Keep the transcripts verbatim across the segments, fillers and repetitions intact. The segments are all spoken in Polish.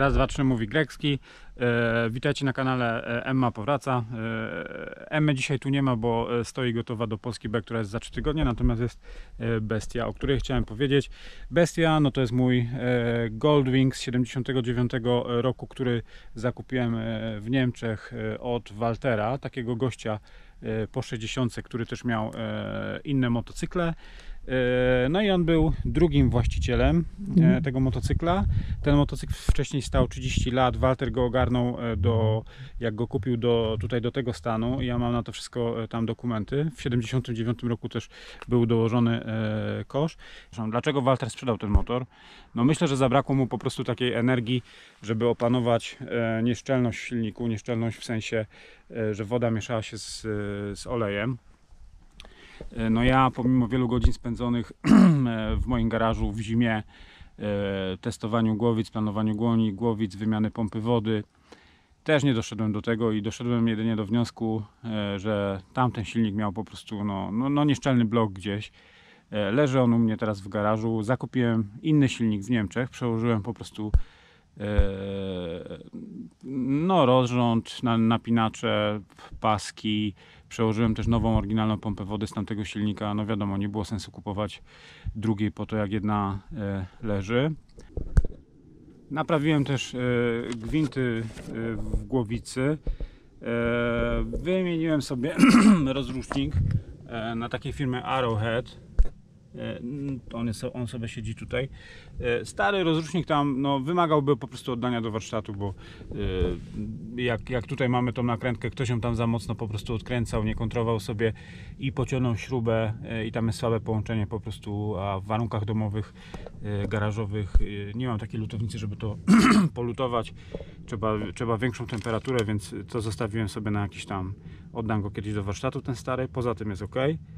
Raz, dwa, trzy, mówi Grecki. E, witajcie na kanale Emma Powraca. E, Emmy dzisiaj tu nie ma, bo stoi gotowa do Polski B, która jest za trzy tygodnie, natomiast jest Bestia, o której chciałem powiedzieć. Bestia, no to jest mój e, Goldwing z siedemdziesiątego dziewiątego roku, który zakupiłem w Niemczech od Waltera, takiego gościa po sześćdziesiątce, który też miał e, inne motocykle. No i on był drugim właścicielem tego motocykla. Ten motocykl wcześniej stał trzydzieści lat. Walter go ogarnął, do, jak go kupił do, tutaj do tego stanu. Ja mam na to wszystko tam dokumenty. W siedemdziesiątym dziewiątym roku też był dołożony kosz. Dlaczego Walter sprzedał ten motor? No myślę, że zabrakło mu po prostu takiej energii, żeby opanować nieszczelność w silniku. Nieszczelność w sensie, że woda mieszała się z, z olejem. No ja pomimo wielu godzin spędzonych w moim garażu w zimie, testowaniu głowic, planowaniu głoni, głowic, wymiany pompy wody, też nie doszedłem do tego i doszedłem jedynie do wniosku, że tamten silnik miał po prostu no, no, no nieszczelny blok gdzieś. Leży on u mnie teraz w garażu. Zakupiłem inny silnik w Niemczech, przełożyłem po prostu no rozrząd, napinacze, paski, przełożyłem też nową oryginalną pompę wody z tamtego silnika. No wiadomo, nie było sensu kupować drugiej po to, jak jedna leży. Naprawiłem też gwinty w głowicy. Wymieniłem sobie rozrusznik na takiej firmy Arrowhead. On, jest, on sobie siedzi tutaj. Stary rozrusznik tam no, wymagałby po prostu oddania do warsztatu, bo jak, jak tutaj mamy tą nakrętkę, ktoś ją tam za mocno po prostu odkręcał, nie kontrolował sobie i pociągnął śrubę i tam jest słabe połączenie po prostu, a w warunkach domowych, garażowych nie mam takiej lutownicy, żeby to polutować. Trzeba, trzeba większą temperaturę, więc to zostawiłem sobie na jakiś tam, oddam go kiedyś do warsztatu ten stary, poza tym jest ok.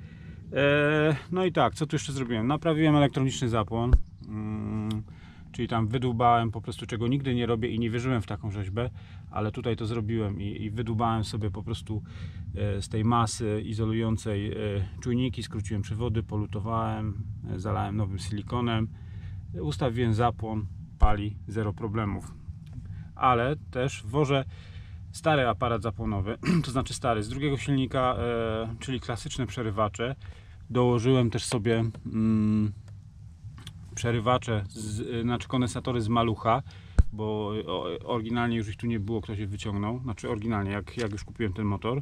No i tak, co tu jeszcze zrobiłem? Naprawiłem elektroniczny zapłon, czyli tam wydłubałem po prostu, czego nigdy nie robię i nie wierzyłem w taką rzeźbę, ale tutaj to zrobiłem i, i wydłubałem sobie po prostu z tej masy izolującej czujniki, skróciłem przewody, polutowałem, zalałem nowym silikonem, ustawiłem zapłon, pali, zero problemów. Ale też wożę stary aparat zapłonowy, to znaczy stary, z drugiego silnika, e, czyli klasyczne przerywacze. Dołożyłem też sobie mm, przerywacze, z, znaczy kondensatory z malucha, bo oryginalnie już ich tu nie było, ktoś je wyciągnął, znaczy oryginalnie, jak, jak już kupiłem ten motor.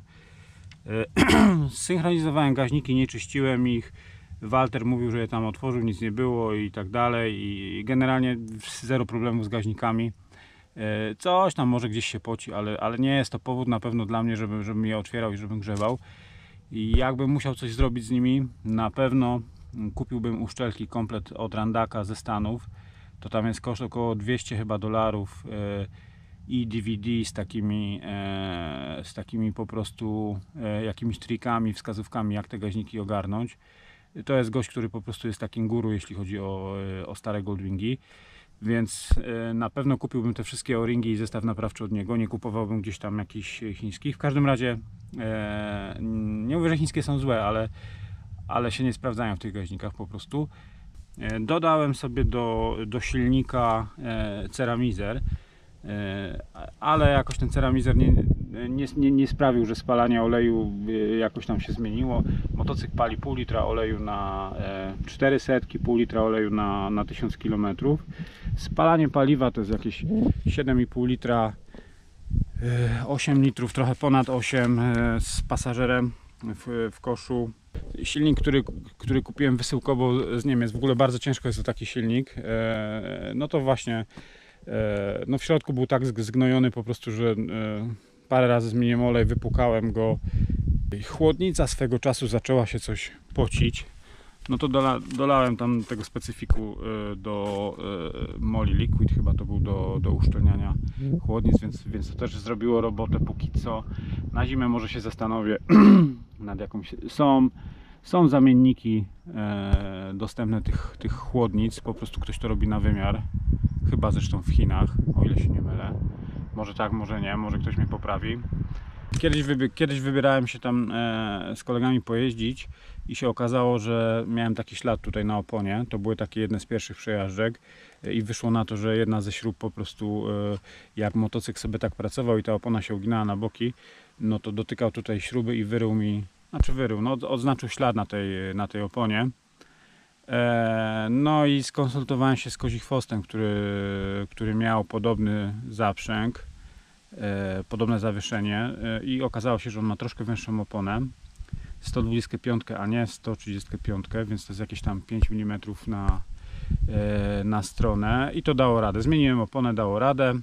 E, synchronizowałem gaźniki, nie czyściłem ich. Walter mówił, że je tam otworzył, nic nie było i tak dalej, i generalnie zero problemów z gaźnikami. Coś tam może gdzieś się poci, ale, ale nie jest to powód na pewno dla mnie, żebym, żebym je otwierał i żebym grzebał. I jakbym musiał coś zrobić z nimi, na pewno kupiłbym uszczelki komplet od Randaka ze Stanów. To tam jest koszt około dwieście chyba dolarów i D V D z takimi, z takimi po prostu jakimiś trikami, wskazówkami, jak te gaźniki ogarnąć. To jest gość, który po prostu jest takim guru, jeśli chodzi o, o stare Goldwingi. Więc na pewno kupiłbym te wszystkie o-ringi i zestaw naprawczy od niego, nie kupowałbym gdzieś tam jakichś chińskich. W każdym razie e, nie mówię, że chińskie są złe, ale, ale się nie sprawdzają w tych gaźnikach po prostu. E, dodałem sobie do, do silnika e, ceramizer, e, ale jakoś ten ceramizer nie, nie, nie, nie sprawił, że spalanie oleju jakoś tam się zmieniło. Motocykl pali pół litra oleju na e, czterysta, pół litra oleju na, na tysiąc kilometrów. Spalanie paliwa to jest jakieś siedem i pół litra, osiem litrów, trochę ponad osiem z pasażerem w, w koszu. Silnik, który, który kupiłem wysyłkowo z Niemiec, w ogóle bardzo ciężko jest to taki silnik, no to właśnie no w środku był tak zgnojony po prostu, że parę razy zmieniłem olej, wypłukałem go. Chłodnica swego czasu zaczęła się coś pocić. No to dola, dolałem tam tego specyfiku do Moly Liquid, chyba to był do, do uszczelniania chłodnic, więc, więc to też zrobiło robotę póki co. Na zimę może się zastanowię nad jakąś... Są, są zamienniki e, dostępne tych, tych chłodnic, po prostu ktoś to robi na wymiar. Chyba zresztą w Chinach, o ile się nie mylę. Może tak, może nie, może ktoś mnie poprawi. Kiedyś, wybi kiedyś wybierałem się tam e, z kolegami pojeździć i się okazało, że miałem taki ślad tutaj na oponie. To były takie jedne z pierwszych przejażdżek e, i wyszło na to, że jedna ze śrub po prostu e, jak motocykl sobie tak pracował i ta opona się uginała na boki, no to dotykał tutaj śruby i wyrył mi, znaczy wyrył, no odznaczył ślad na tej, na tej oponie. E, no i skonsultowałem się z Kozichwostem, który, który miał podobny zaprzęg. E, podobne zawieszenie e, i okazało się, że on ma troszkę węższą oponę, sto dwadzieścia pięć, a nie sto trzydzieści pięć, więc to jest jakieś tam pięć milimetrów na, e, na stronę i to dało radę. Zmieniłem oponę, dało radę.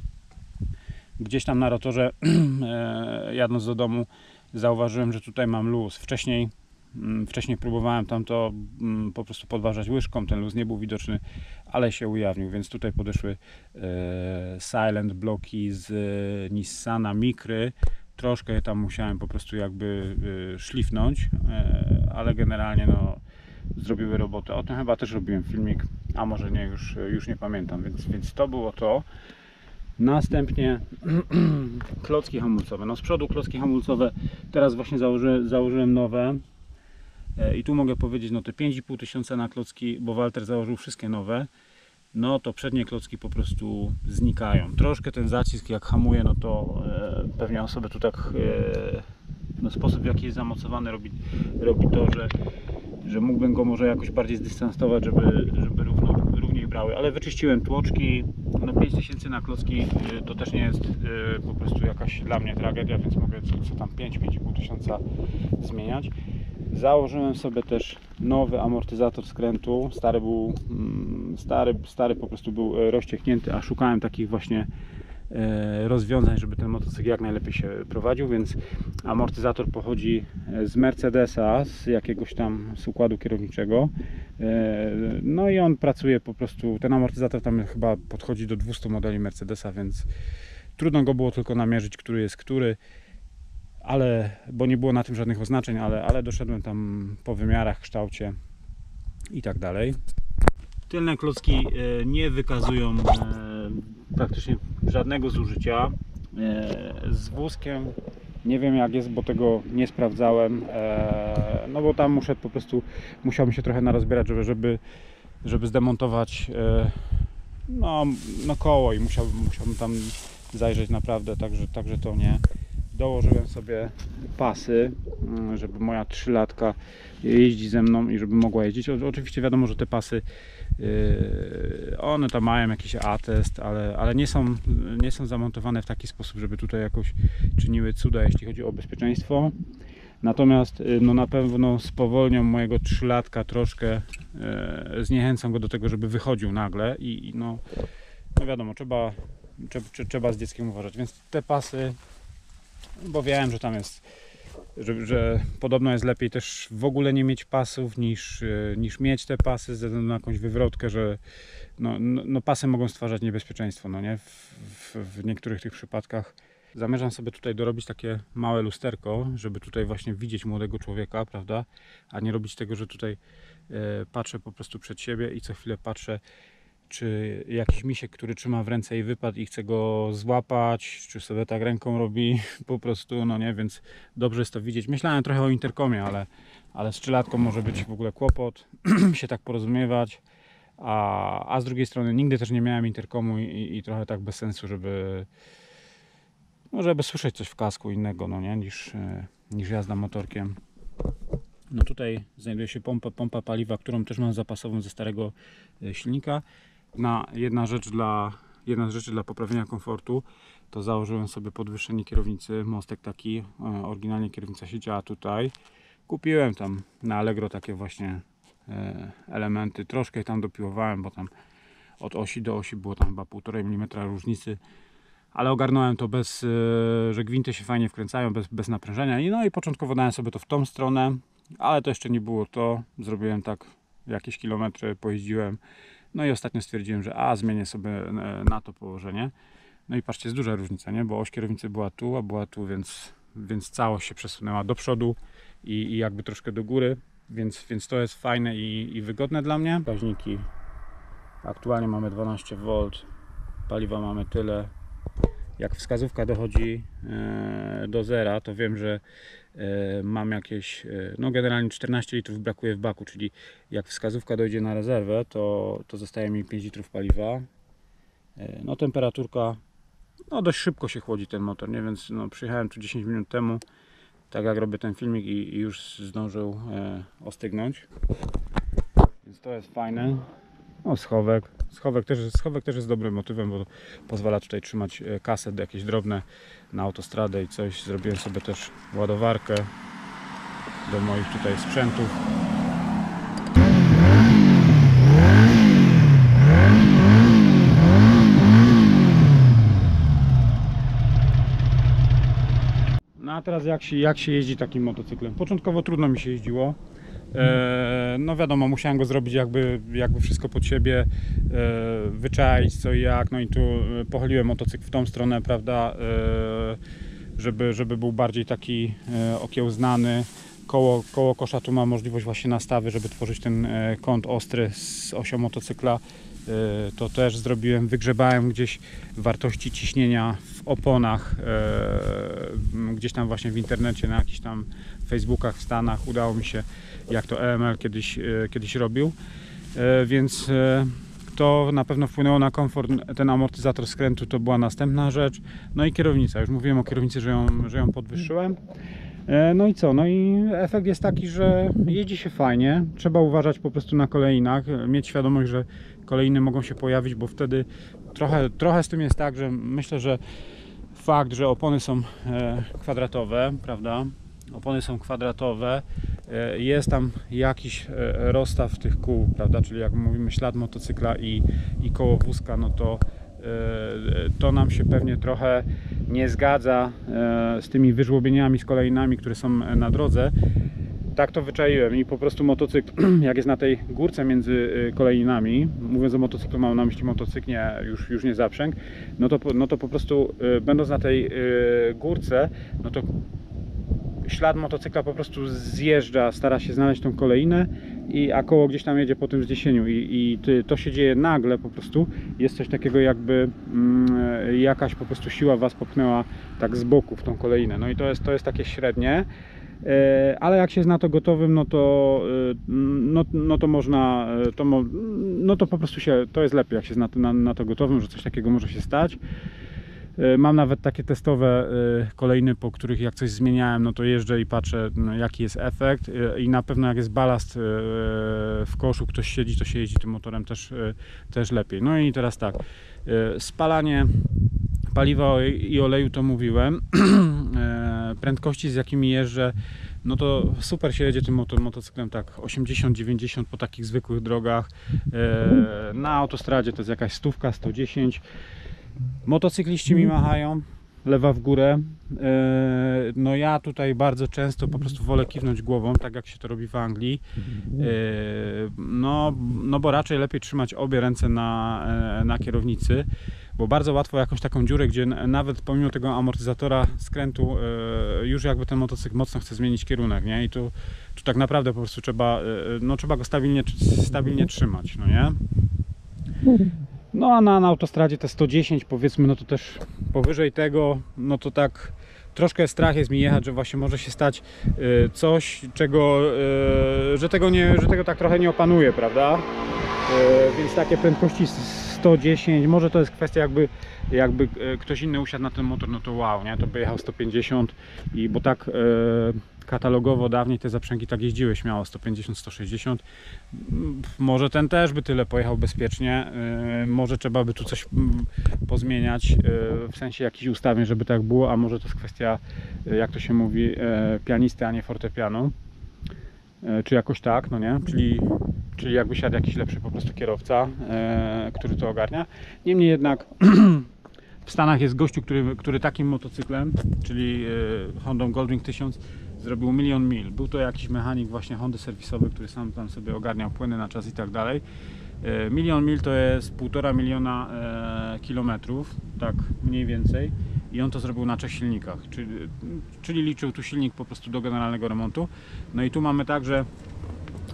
Gdzieś tam na rotorze e, jadąc do domu zauważyłem, że tutaj mam luz. Wcześniej Wcześniej próbowałem tam to po prostu podważać łyżką, ten luz nie był widoczny, ale się ujawnił, więc tutaj podeszły e, silent bloki z e, Nissana Micry. Troszkę je tam musiałem po prostu jakby e, szlifnąć, e, ale generalnie no, zrobiły robotę. O tym chyba też robiłem filmik, a może nie, już, już nie pamiętam, więc, więc to było to. Następnie klocki hamulcowe. No z przodu klocki hamulcowe teraz właśnie założy, założyłem nowe. I tu mogę powiedzieć, no te pięć i pół tysiąca na klocki, bo Walter założył wszystkie nowe, no to przednie klocki po prostu znikają. Troszkę ten zacisk jak hamuje, no to e, pewnie on sobie tu tak, e, no sposób w jaki jest zamocowany robi, robi to, że, że mógłbym go może jakoś bardziej zdystansować, żeby, żeby równo, równiej brały, ale wyczyściłem tłoczki, no pięć tysięcy na klocki e, to też nie jest e, po prostu jakaś dla mnie tragedia, więc mogę co, co tam pięć, pięć i pół tysiąca zmieniać. Założyłem sobie też nowy amortyzator skrętu. Stary był stary, stary po prostu był rozciechnięty, a szukałem takich właśnie rozwiązań, żeby ten motocykl jak najlepiej się prowadził, więc amortyzator pochodzi z Mercedesa, z jakiegoś tam z układu kierowniczego. No i on pracuje po prostu, ten amortyzator tam chyba podchodzi do dwustu modeli Mercedesa, więc trudno go było tylko namierzyć, który jest który. Ale, bo nie było na tym żadnych oznaczeń, ale, ale doszedłem tam po wymiarach, kształcie i tak dalej. Tylne klocki nie wykazują praktycznie żadnego zużycia. Z wózkiem nie wiem jak jest, bo tego nie sprawdzałem. No bo tam muszę po prostu, musiałbym się trochę narozbierać, żeby, żeby, żeby zdemontować no, no koło i musiałbym, musiałbym tam zajrzeć naprawdę, także, także to nie. Dołożyłem sobie pasy, żeby moja trzylatka jeździ ze mną i żeby mogła jeździć. Oczywiście wiadomo, że te pasy one tam mają jakiś atest, ale, ale nie, są, nie są zamontowane w taki sposób, żeby tutaj jakoś czyniły cuda, jeśli chodzi o bezpieczeństwo. Natomiast no na pewno spowolnią mojego trzylatka troszkę, zniechęcą go do tego, żeby wychodził nagle i no, no wiadomo, trzeba, trzeba, trzeba z dzieckiem uważać, więc te pasy, bo wiem, że tam jest, że, że podobno jest lepiej też w ogóle nie mieć pasów niż, niż mieć te pasy ze względu na jakąś wywrotkę, że no, no, no pasy mogą stwarzać niebezpieczeństwo, no nie? W, w, w niektórych tych przypadkach. Zamierzam sobie tutaj dorobić takie małe lusterko, żeby tutaj właśnie widzieć młodego człowieka, prawda? A nie robić tego, że tutaj e, patrzę po prostu przed siebie i co chwilę patrzę, czy jakiś misiek, który trzyma w ręce i wypadł i chce go złapać, czy sobie tak ręką robi po prostu, no nie, więc dobrze jest to widzieć. Myślałem trochę o interkomie, ale, ale z trzylatką może być w ogóle kłopot się tak porozumiewać, a, a z drugiej strony nigdy też nie miałem interkomu i, i trochę tak bez sensu, żeby no, żeby słyszeć coś w kasku innego, no nie, niż, niż jazda motorkiem. No tutaj znajduje się pompa, pompa paliwa, którą też mam zapasową ze starego silnika. Na jedna rzecz dla, jedna z rzeczy dla poprawienia komfortu to założyłem sobie podwyższenie kierownicy, mostek taki, oryginalnie kierownica się działa tutaj. Kupiłem tam na Allegro takie właśnie elementy, troszkę tam dopiłowałem, bo tam od osi do osi było tam chyba półtora milimetra różnicy, ale ogarnąłem to bez, że gwinty się fajnie wkręcają, bez, bez naprężenia. No i początkowo dałem sobie to w tą stronę, ale to jeszcze nie było to. Zrobiłem tak, jakieś kilometry pojeździłem. No i ostatnio stwierdziłem, że a zmienię sobie na to położenie. No i patrzcie, jest duża różnica, nie? Bo oś kierownicy była tu, a była tu, więc, więc całość się przesunęła do przodu i, i jakby troszkę do góry. Więc, więc to jest fajne i, i wygodne dla mnie. Wskaźniki. Aktualnie mamy dwanaście wolt, paliwa mamy tyle. jak wskazówka dochodzi do zera, to wiem, że mam jakieś, no generalnie czternaście litrów brakuje w baku, czyli jak wskazówka dojdzie na rezerwę, to, to zostaje mi pięć litrów paliwa. No temperaturka, no dość szybko się chłodzi ten motor, nie? Więc no, przyjechałem tu dziesięć minut temu, tak jak robię ten filmik i, i już zdążył e, ostygnąć. Więc to jest fajne. No schowek. Schowek też, schowek też jest dobrym motywem, bo pozwala tutaj trzymać kaset jakieś drobne na autostradę i coś. Zrobiłem sobie też ładowarkę do moich tutaj sprzętów. No a teraz jak się, jak się jeździ takim motocyklem? Początkowo trudno mi się jeździło. E, no wiadomo, musiałem go zrobić jakby, jakby wszystko pod siebie, e, wyczaić co i jak, no i tu pochyliłem motocykl w tą stronę, prawda, e, żeby, żeby był bardziej taki e, okiełznany. Koło, koło kosza tu ma możliwość właśnie nastawy, żeby tworzyć ten e, kąt ostry z osią motocykla. E, to też zrobiłem, wygrzebałem gdzieś wartości ciśnienia w oponach, e, gdzieś tam właśnie w internecie, na jakichś tam Facebookach w Stanach udało mi się, jak to E M L kiedyś, kiedyś robił, więc to na pewno wpłynęło na komfort. Ten amortyzator skrętu to była następna rzecz. No i kierownica, już mówiłem o kierownicy, że ją, że ją podwyższyłem. No i co? No i efekt jest taki, że jeździ się fajnie. Trzeba uważać po prostu na kolejnach, mieć świadomość, że kolejny mogą się pojawić, bo wtedy trochę, trochę z tym jest tak, że myślę, że fakt, że opony są kwadratowe, prawda? Opony są kwadratowe, jest tam jakiś rozstaw tych kół, prawda? Czyli jak mówimy ślad motocykla i, i koło wózka, no to to nam się pewnie trochę nie zgadza z tymi wyżłobieniami, z kolejnami, które są na drodze. Tak to wyczaiłem i po prostu motocykl, jak jest na tej górce między kolejnami, mówiąc o motocyklu, mam na myśli motocykl, nie, już, już nie zaprzęg, no to, no to po prostu będąc na tej górce, no to ślad motocykla po prostu zjeżdża, stara się znaleźć tą kolejnę, i, a koło gdzieś tam jedzie po tym wzniesieniu i, i ty, to się dzieje nagle po prostu. Jest coś takiego, jakby mm, jakaś po prostu siła was popchnęła tak z boku w tą kolejnę. No i to jest, to jest takie średnie, e, ale jak się jest na to gotowym, no to, e, no, no to można, to mo, no to po prostu się, to jest lepiej, jak się jest na to, na, na to gotowym, że coś takiego może się stać. Mam nawet takie testowe kolejny, po których jak coś zmieniałem, no to jeżdżę i patrzę, no, jaki jest efekt, i na pewno jak jest balast w koszu, ktoś siedzi, to się jeździ tym motorem też, też lepiej. No i teraz tak, spalanie paliwa i oleju to mówiłem, prędkości z jakimi jeżdżę, no to super się jedzie tym motor, motocyklem tak osiemdziesiąt dziewięćdziesiąt po takich zwykłych drogach, na autostradzie to jest jakaś stówka, sto dziesięć. Motocykliści mi machają, lewa w górę. No ja tutaj bardzo często po prostu wolę kiwnąć głową, tak jak się to robi w Anglii. No, no bo raczej lepiej trzymać obie ręce na, na kierownicy, bo bardzo łatwo jakąś taką dziurę, gdzie nawet pomimo tego amortyzatora skrętu już jakby ten motocykl mocno chce zmienić kierunek, nie? I tu, tu tak naprawdę po prostu trzeba, no trzeba go stabilnie, stabilnie trzymać, no nie? No a na, na autostradzie te sto dziesięć powiedzmy, no to też powyżej tego, no to tak troszkę strach jest mi jechać, że właśnie może się stać y, coś, czego, y, że tego nie, że tego tak trochę nie opanuję, prawda? Y, więc takie prędkości sto dziesięć, może to jest kwestia jakby, jakby ktoś inny usiadł na ten motor, no to wow, nie? To by jechał sto pięćdziesiąt, i bo tak y, katalogowo dawniej te zaprzęgi tak jeździły śmiało, sto pięćdziesiąt sto sześćdziesiąt. Może ten też by tyle pojechał bezpiecznie, yy, może trzeba by tu coś yy, pozmieniać, yy, w sensie jakichś ustawień, żeby tak było, a może to jest kwestia, yy, jak to się mówi, yy, pianisty, a nie fortepianu, yy, czy jakoś tak, no nie, czyli, czyli jakby siadł jakiś lepszy po prostu kierowca, yy, który to ogarnia. Niemniej jednak w Stanach jest gościu, który, który takim motocyklem, czyli yy, Hondą Goldwing tysiąc, zrobił milion mil. Był to jakiś mechanik właśnie Hondy serwisowy, który sam tam sobie ogarniał płyny na czas i tak dalej. Milion mil to jest półtora miliona e, kilometrów, tak mniej więcej. I on to zrobił na trzech silnikach, czyli, czyli liczył tu silnik po prostu do generalnego remontu. No i tu mamy tak, że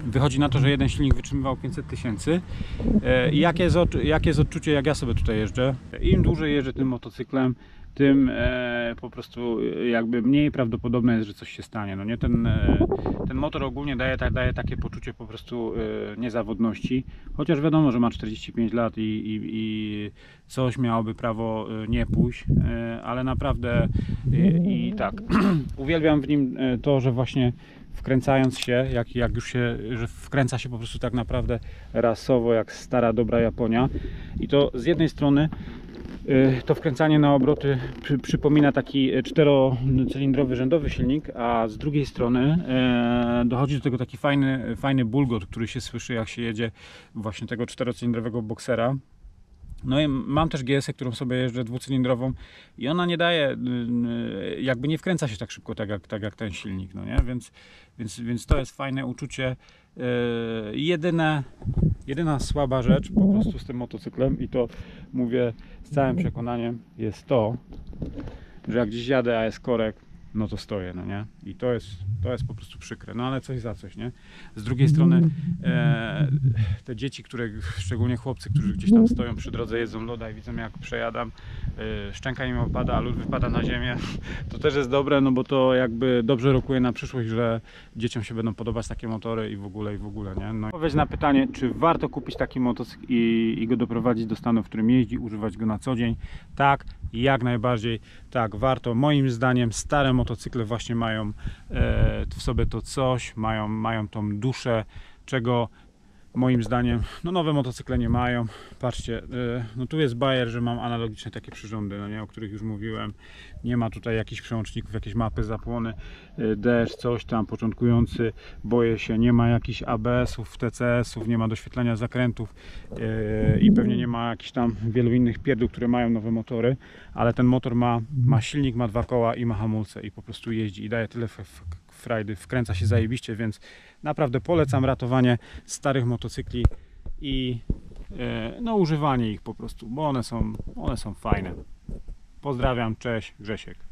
Wychodzi na to, że jeden silnik wytrzymywał pięćset tysięcy. I jakie jest, jakie jest odczucie, jak ja sobie tutaj jeżdżę? Im dłużej jeżdżę tym motocyklem, tym e, po prostu jakby mniej prawdopodobne jest, że coś się stanie. No nie? Ten, e, ten motor ogólnie daje, tak, daje takie poczucie po prostu e, niezawodności, chociaż wiadomo, że ma czterdzieści pięć lat i, i, i coś miałoby prawo e, nie pójść, e, ale naprawdę e, i tak, uwielbiam w nim to, że właśnie wkręcając się, jak, jak już się, że wkręca się po prostu tak naprawdę rasowo, jak stara, dobra Japonia. I to z jednej strony to wkręcanie na obroty przy, przypomina taki czterocylindrowy rzędowy silnik, a z drugiej strony e, dochodzi do tego taki fajny, fajny bulgot, który się słyszy, jak się jedzie właśnie tego czterocylindrowego boksera. No i mam też G S-ę, którą sobie jeżdżę dwucylindrową i ona nie daje, jakby nie wkręca się tak szybko, tak jak, tak jak ten silnik, no nie? Więc, więc, więc to jest fajne uczucie. Yy, jedyne, jedyna słaba rzecz po prostu z tym motocyklem, i to mówię z całym przekonaniem, jest to, że jak gdzieś jadę, a jest korek, no to stoję, no nie? I to jest, to jest po prostu przykre, no ale coś za coś, nie? Z drugiej strony e, te dzieci, które, szczególnie chłopcy, którzy gdzieś tam stoją przy drodze, jedzą loda i widzą, jak przejadam, e, szczęka im opada, a lód wypada na ziemię, to też jest dobre, no bo to jakby dobrze rokuje na przyszłość, że dzieciom się będą podobać takie motory i w ogóle, i w ogóle, nie? No i odpowiedź na pytanie, czy warto kupić taki motocykl i, i go doprowadzić do stanu, w którym jeździ, używać go na co dzień? Tak, jak najbardziej, tak, warto. Moim zdaniem stare motocykle właśnie mają e, w sobie to coś, mają, mają tą duszę, czego moim zdaniem no nowe motocykle nie mają. Patrzcie, e, no tu jest bajer, że mam analogiczne takie przyrządy, no nie, o których już mówiłem. Nie ma tutaj jakichś przełączników, jakieś mapy, zapłony, e, deszcz, coś tam, początkujący, boję się, nie ma jakichś A B S-ów, T C S-ów, nie ma doświetlania zakrętów e, i pewnie nie ma jakichś tam wielu innych pierdół, które mają nowe motory, ale ten motor ma, ma silnik, ma dwa koła i ma hamulce i po prostu jeździ i daje tyle frajdy, wkręca się zajebiście, więc naprawdę polecam ratowanie starych motocykli i e, no, używanie ich po prostu, bo one są, one są fajne. Pozdrawiam, cześć, Grzesiek.